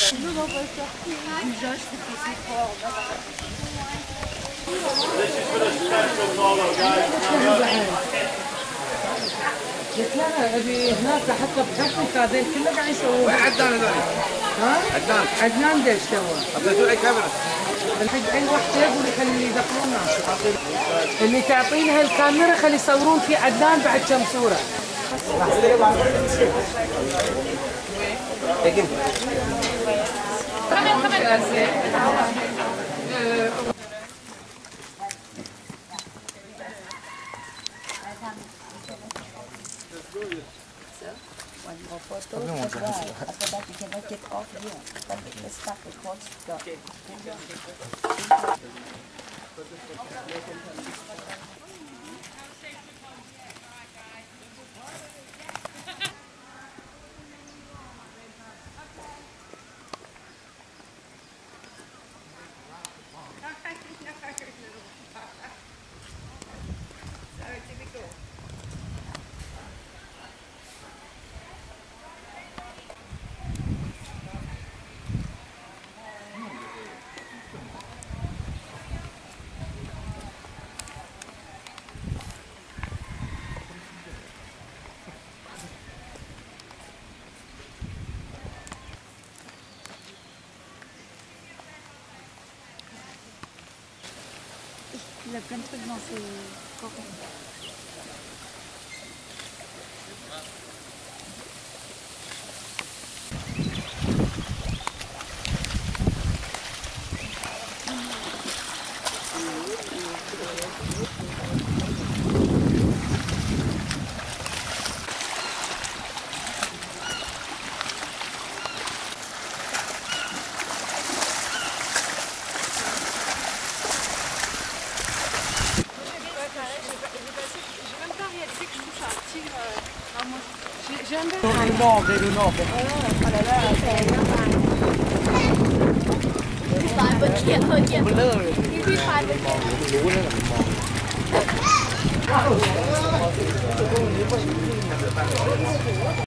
Nous, on va sortir. Déjà, je trouve que c'est fort. This is for the special photo, guys. ابي هناك احط بحفك هذول كله قاعد يسوون. وين عدنان هذول؟ ها؟ عدنان. عدنان دش تو. حطيتوا اي كاميرا؟ الحين اي واحد يقول يخلي اللي يدخلون ناس. اللي تعطينها الكاميرا خلي يصورون في عدنان بعد كم صوره. One more photo, after that you cannot get off here. Then the stuff records the... Il a plein de trucs dans ses corons. Le nord, le nord. Oh là là, c'est énorme. เมื่อกี้นี่พี่พายไปรู้แล้วมอง